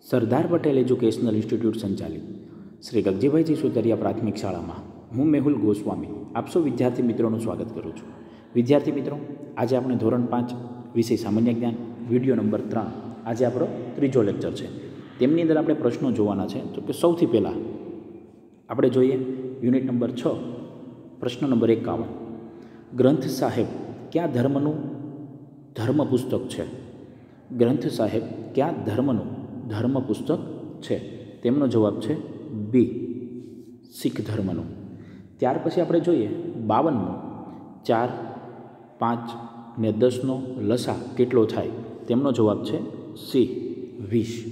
Sardar Patel educational institute સંચાલિત શ્રી ગગજીભાઈજી સુતરિયા પ્રાથમિક શાળામાં હું મેહુલ ગોસ્વામી આપ સૌ વિદ્યાર્થી મિત્રોનું સ્વાગત કરું છું. વિદ્યાર્થી મિત્રો, આજે આપણે ધોરણ 5 વિષય સામાન્ય જ્ઞાન વિડીયો નંબર 3 આજે આપણો ત્રીજો લેક્ચર છે. તેમની અંદર આપણે પ્રશ્નો જોવાના છે. તો કે સૌથી પહેલાં આપણે જોઈએ યુનિટ નંબર 6 પ્રશ્ન નંબર 51. ગ્રંથ સાહેબ કયા ધર્મનું ધર્મ પુસ્તક છે? ગ્રંથ સાહેબ કયા ધર્મનું ધર્મ પુસ્તક છે? તેમનો જવાબ છે બી, શીખ ધર્મનું. ત્યાર પછી આપણે જોઈએ 52. 4, 5 ને 10નો લસા કેટલો થાય? તેમનો જવાબ છે સી, 20.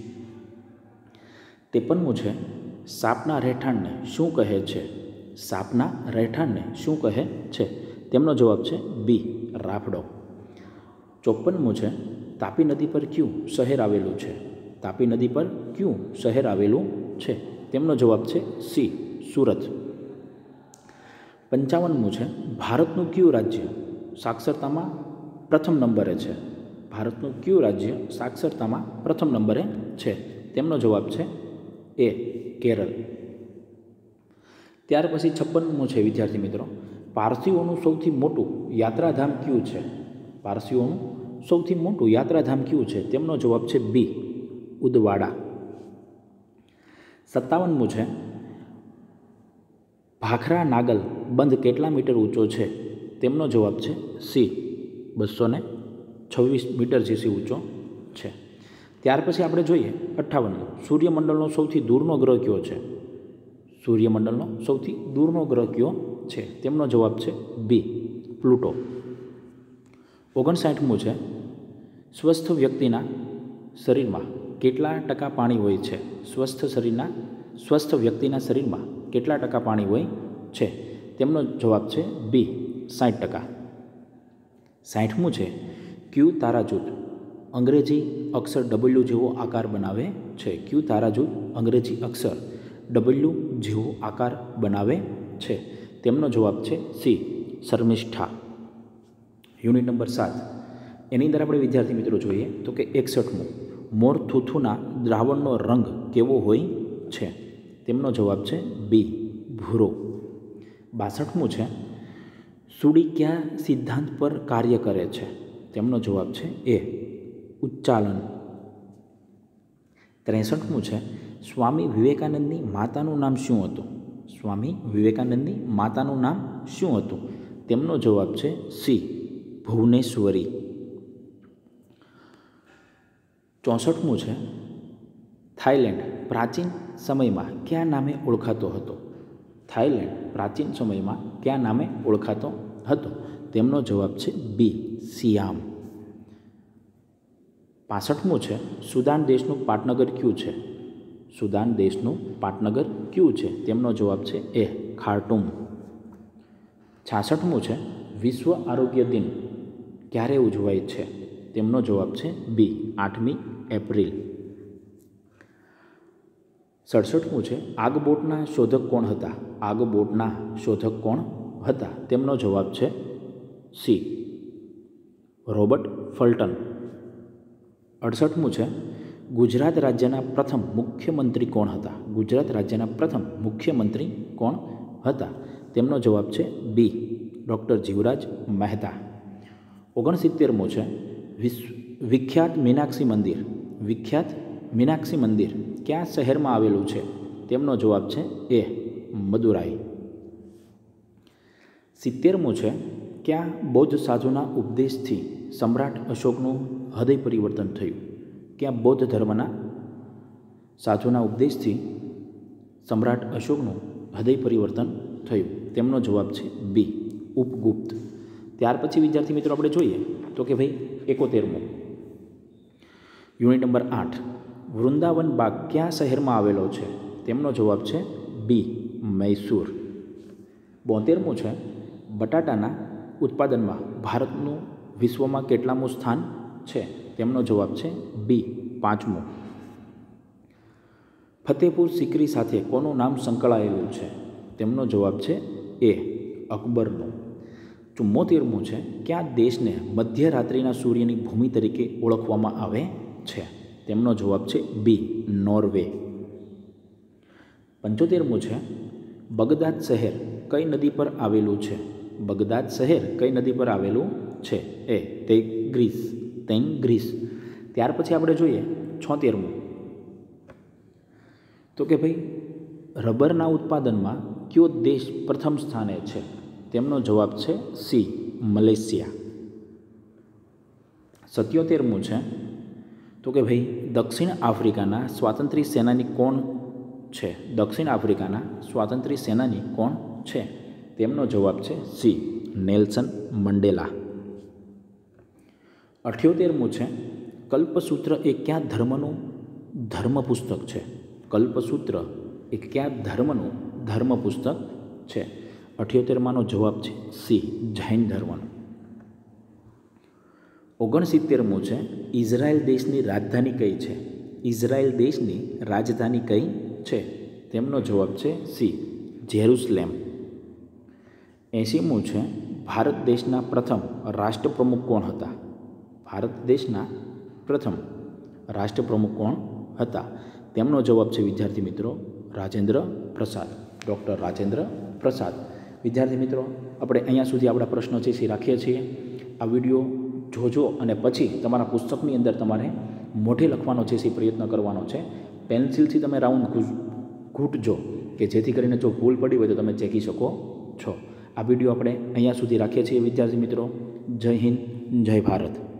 53 છે સાપના રહેઠાણને શું કહે છે? સાપના રહેઠાણને શું કહે છે? તેમનો જવાબ છે બી, રાફડો. 54 છે તાપી નદી પર કયું શહેર આવેલું છે? તાપી નદી પર કયું શહેર આવેલું છે? તેમનો જવાબ છે સી, સુરત. 55 છે ભારતનું કયું રાજ્ય સાક્ષરતામાં પ્રથમ નંબરે છે? ભારતનું કયું રાજ્ય સાક્ષરતામાં પ્રથમ નંબરે છે? તેમનો જવાબ છે એ, કેરળ. ત્યાર પછી 56 છે વિદ્યાર્થી મિત્રો, પારસીઓનું સૌથી મોટું યાત્રાધામ કયું છે? પારસીઓનું સૌથી મોટું યાત્રાધામ કયું છે? તેમનો જવાબ છે બી, ઉદવાડા. 57 છે ભાખરા નાગલ બંધ કેટલા મીટર ઊંચો છે? તેમનો જવાબ છે સી, 226 મીટર જેટલી ઊંચો છે. ત્યાર પછી આપણે જોઈએ 58. સૂર્યમંડળનો સૌથી દૂરનો ગ્રહ કયો છે? સૂર્યમંડળનો સૌથી દૂરનો ગ્રહ કયો છે? તેમનો જવાબ છે બી, પ્લુટો. 59 છે સ્વસ્થ વ્યક્તિના શરીરમાં કેટલા ટકા પાણી હોય છે? સ્વસ્થ વ્યક્તિના શરીરમાં કેટલા ટકા પાણી હોય છે? તેમનો જવાબ છે બી, 60%. 60 છે ક્યુ તારાજૂથ અંગ્રેજી અક્ષર W જેવો આકાર બનાવે છે? ક્યુ તારાજૂથ અંગ્રેજી અક્ષર W જેવો આકાર બનાવે છે? તેમનો જવાબ છે સી, શર્મિષ્ઠા. યુનિટ નંબર 7 એની અંદર આપણે વિદ્યાર્થી મિત્રો જોઈએ તો કે 61. મોર થૂથુના દ્રાવણનો રંગ કેવો હોય છે? તેમનો જવાબ છે બી, ભૂરો. 62 છે સુડી કયા સિદ્ધાંત પર કાર્ય કરે છે? તેમનો જવાબ છે એ, ઉચ્ચાલન. 63 છે સ્વામી વિવેકાનંદની માતાનું નામ શું હતું? સ્વામી વિવેકાનંદની માતાનું નામ શું હતું? તેમનો જવાબ છે સી, ભુવનેશ્વરી. 64 છે થાઈલેન્ડ પ્રાચીન સમયમાં કયા નામે ઓળખાતો હતો? થાઈલેન્ડ પ્રાચીન સમયમાં કયા નામે ઓળખાતો હતો? તેમનો જવાબ છે બી, સિયામ. 65 છે સુદાન દેશનું પાટનગર કયું છે? સુદાન દેશનું પાટનગર કયું છે? તેમનો જવાબ છે એ, ખાર્ટૂમ. 66 છે વિશ્વ આરોગ્ય દિન ક્યારે ઉજવાય છે? તેમનો જવાબ છે બી, 8મી એપ્રિલ. 67 છે આગબોટના શોધક કોણ હતા? આગબોટના શોધક કોણ હતા? તેમનો જવાબ છે સી, રોબર્ટ ફલ્ટન. 68 છે ગુજરાત રાજ્યના પ્રથમ મુખ્યમંત્રી કોણ હતા? ગુજરાત રાજ્યના પ્રથમ મુખ્યમંત્રી કોણ હતા? તેમનો જવાબ છે બી, ડૉક્ટર જીવરાજ મહેતા. 69 છે વિખ્યાત મીનાક્ષી મંદિર કયા શહેરમાં આવેલું છે? તેમનો જવાબ છે એ, મદુરાઈ. 70 છે કયા બૌદ્ધ સાધુના ઉપદેશથી સમ્રાટ અશોકનું હૃદય પરિવર્તન થયું? કયા બૌદ્ધ ધર્મના સાધુના ઉપદેશથી સમ્રાટ અશોકનું હૃદય પરિવર્તન થયું? તેમનો જવાબ છે બી, ઉપગુપ્ત. ત્યાર પછી વિદ્યાર્થી મિત્રો આપણે જોઈએ તો કે ભાઈ 71. યુનિટ નંબર 8 વૃંદાવન બાગ કયા શહેરમાં આવેલો છે? તેમનો જવાબ છે બી, મૈસૂર. 72 છે બટાટાના ઉત્પાદનમાં ભારતનું વિશ્વમાં કેટલામું સ્થાન છે? તેમનો જવાબ છે બી, 5મું. ફતેહપુર સિકરી સાથે કોનું નામ સંકળાયેલું છે? તેમનો જવાબ છે એ, અકબરનું. 74 છે કયા દેશને મધ્યરાત્રિના સૂર્યની ભૂમિ તરીકે ઓળખવામાં આવે છે? તેમનો જવાબ છે બી, નોર્વે. 75મું છે, બગદાદ શહેર કઈ નદી પર આવેલું છે? બગદાદ શહેર કઈ નદી પર આવેલું છે? A Greece. ત્યાર પછી આપણે જોઈએ 76મું, તો કે ભાઈ રબરના ઉત્પાદનમાં કયો દેશ પ્રથમ સ્થાને છે? તેમનો જવાબ છે સી, મલેશિયા. 77મું છે, તો કે ભાઈ દક્ષિણ આફ્રિકાના સ્વાતંત્ર્ય સેનાની કોણ છે? દક્ષિણ આફ્રિકાના સ્વાતંત્ર્ય સેનાની કોણ છે? તેમનો જવાબ છે સી, નેલ્સન મંડેલા. 78મું છે, કલ્પસૂત્ર એ કયા ધર્મનું ધર્મ પુસ્તક છે? કલ્પસૂત્ર એ કયા ધર્મનું ધર્મ પુસ્તક છે? 78માનો જવાબ છે સી, જૈન ધર્મનું. 69મું છે, ઇઝરાયલ દેશની રાજધાની કઈ છે? ઇઝરાયલ દેશની રાજધાની કઈ છે? તેમનો જવાબ છે સી, જેરુસલેમ. 80મું છે, ભારત દેશના પ્રથમ રાષ્ટ્રપ્રમુખ કોણ હતા? ભારત દેશના પ્રથમ રાષ્ટ્રપ્રમુખ કોણ હતા? તેમનો જવાબ છે વિદ્યાર્થી મિત્રો રાજેન્દ્ર પ્રસાદ, ડૉક્ટર રાજેન્દ્ર પ્રસાદ. વિદ્યાર્થી મિત્રો આપણે અહીંયા સુધી આપણા પ્રશ્નો છે એ રાખીએ છીએ. આ વિડીયો જોજો અને પછી તમારા પુસ્તકની અંદર તમારે મોઢે લખવાનો છે એ પ્રયત્ન કરવાનો છે. પેન્સિલથી તમે રાઉન્ડ ઘૂંટજો કે જેથી કરીને જો ભૂલ પડી હોય તો તમે ચેકી શકો છો. આ વિડીયો આપણે અહીંયા સુધી રાખીએ છીએ વિદ્યાર્થી મિત્રો. જય હિન્દ, જય ભારત.